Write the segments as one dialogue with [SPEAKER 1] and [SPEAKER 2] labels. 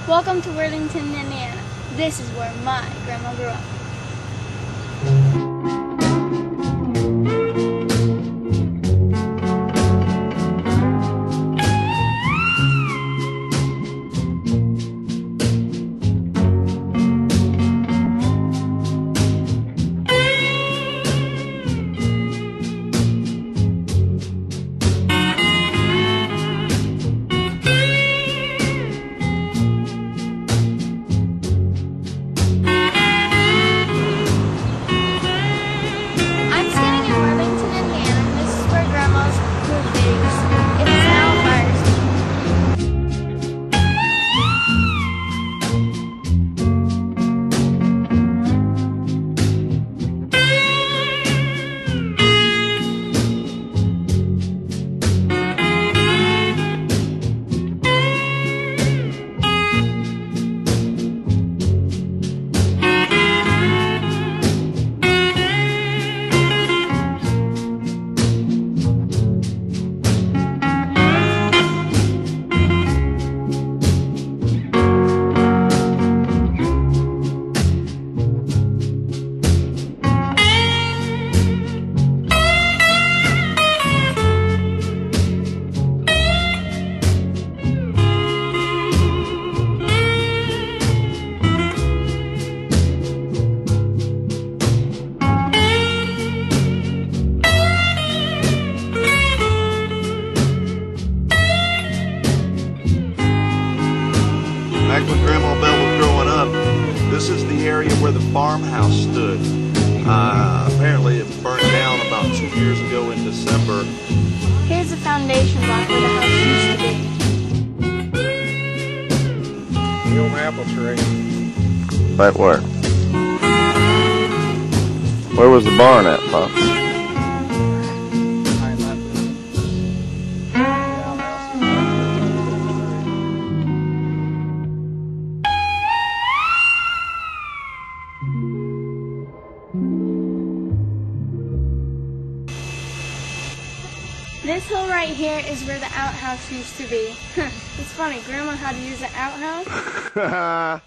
[SPEAKER 1] Welcome to Worthington, Indiana. This is where my grandma grew up.
[SPEAKER 2] Back when Grandma Belle was growing up, this is the area where the farmhouse stood. Apparently it burned down about 2 years ago in December.
[SPEAKER 1] Here's the foundation block where the house used to be.
[SPEAKER 3] The old apple tree.
[SPEAKER 4] Right where? Where was the barn at, Pop?
[SPEAKER 1] This hill right here is where the outhouse used to be. It's funny, Grandma had to use the outhouse.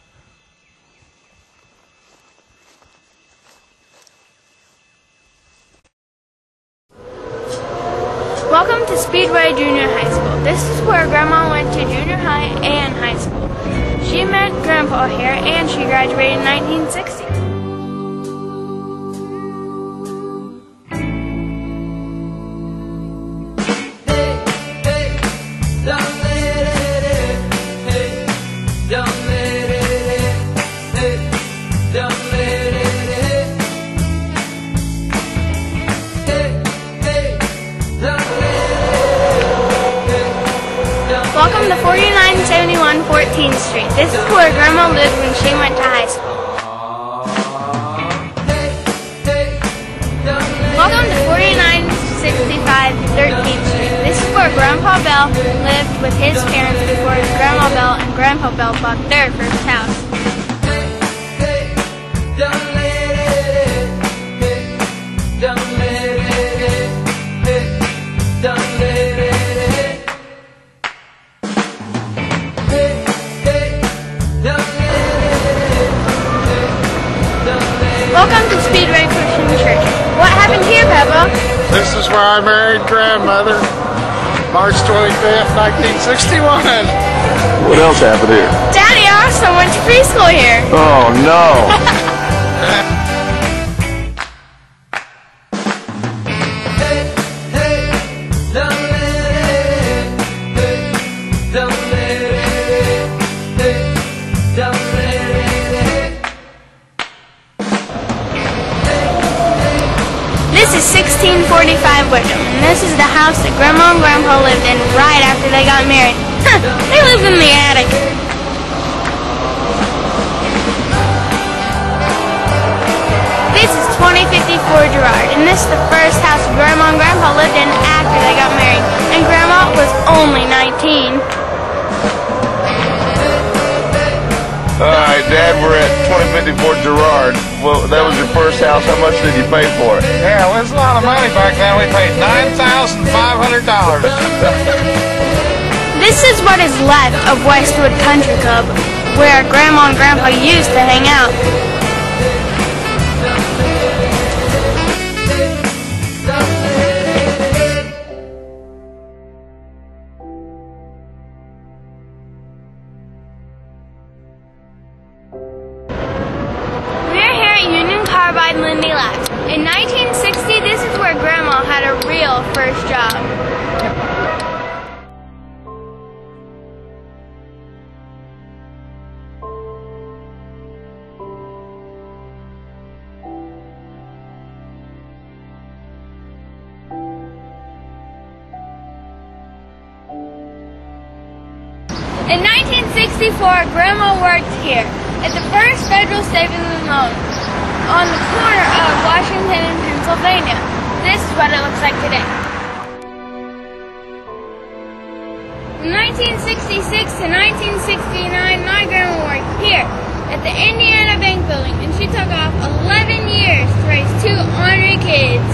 [SPEAKER 1] Welcome to Speedway Junior High School. This is where Grandma went to junior high and high school. She met Grandpa here and she graduated in 1960. Welcome to 4971 14th Street. This is where Grandma lived when she went to high school. Welcome to 4965 13th Street. This is where Grandpa Belle lived with his parents before Grandma Belle and Grandpa Belle bought their first house. Welcome to Speedway Christian Church. What happened here, Peppa?
[SPEAKER 3] This is where I married grandmother, March 25th, 1961.
[SPEAKER 4] What else happened here?
[SPEAKER 1] Daddy, I also went to preschool here.
[SPEAKER 4] Oh, no.
[SPEAKER 1] This is 1645 Wickham, and this is the house that Grandma and Grandpa lived in right after they got married. They lived in the attic. This is 2054 Girard, and this is the first house Grandma and Grandpa lived in after they got married, and Grandma was only 19.
[SPEAKER 4] Alright, Dad, we're at 2054 Girard. Well, that was your first house. How much did you pay for it?
[SPEAKER 3] Yeah, well, it's a lot of money back then. We paid $9,500.
[SPEAKER 1] This is what is left of Westwood Country Club. where Grandma and Grandpa used to hang out. We're here at Union Carbide Lindy Labs. In 1960, this is where Grandma had her real first job. In 1964, Grandma worked here at the First Federal Savings and Loan on the corner of Washington and Pennsylvania. This is what it looks like today. From 1966 to 1969, my grandma worked here at the Indiana Bank Building, and she took off 11 years to raise 2 ornery kids.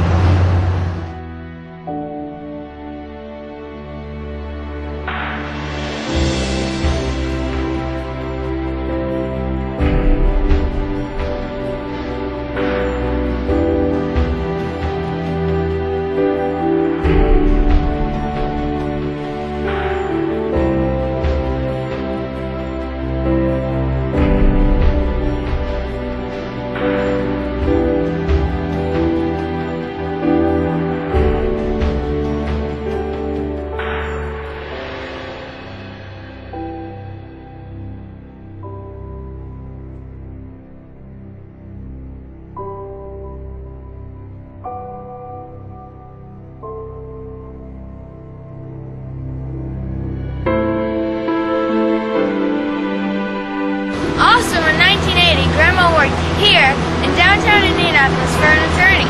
[SPEAKER 1] Also in 1980, Grandma worked here in downtown Indianapolis for an attorney.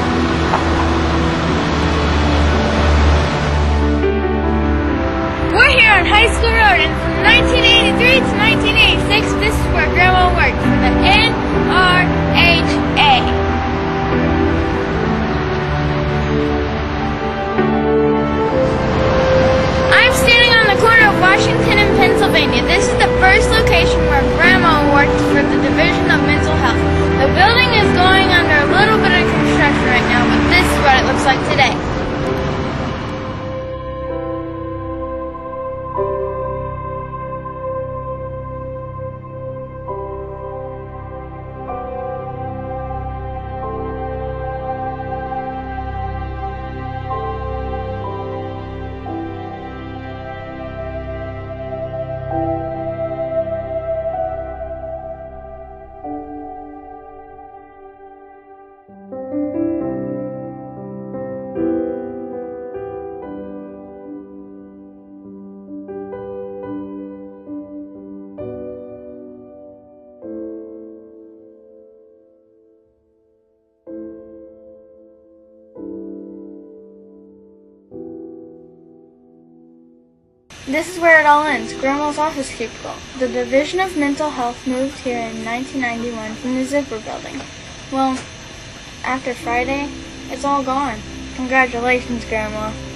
[SPEAKER 1] We're here on High School Road, and from 1983 to 1986, this is where Grandma worked for the NRHA. I'm standing on the corner of Washington and Pennsylvania. This is the first location where Grandma worked for the Division of Mental Health. The building is going under a little bit of construction right now, but this is what it looks like today. This is where it all ends, Grandma's office cubicle. The Division of Mental Health moved here in 1991 from the Zipper building. Well, after Friday, it's all gone. Congratulations, Grandma.